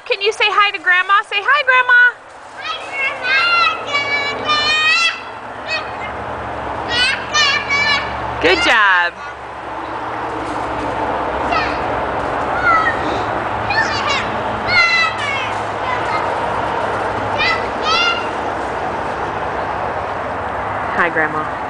can you say hi to Grandma? Say hi, Grandma. Good job. Hi, Grandma.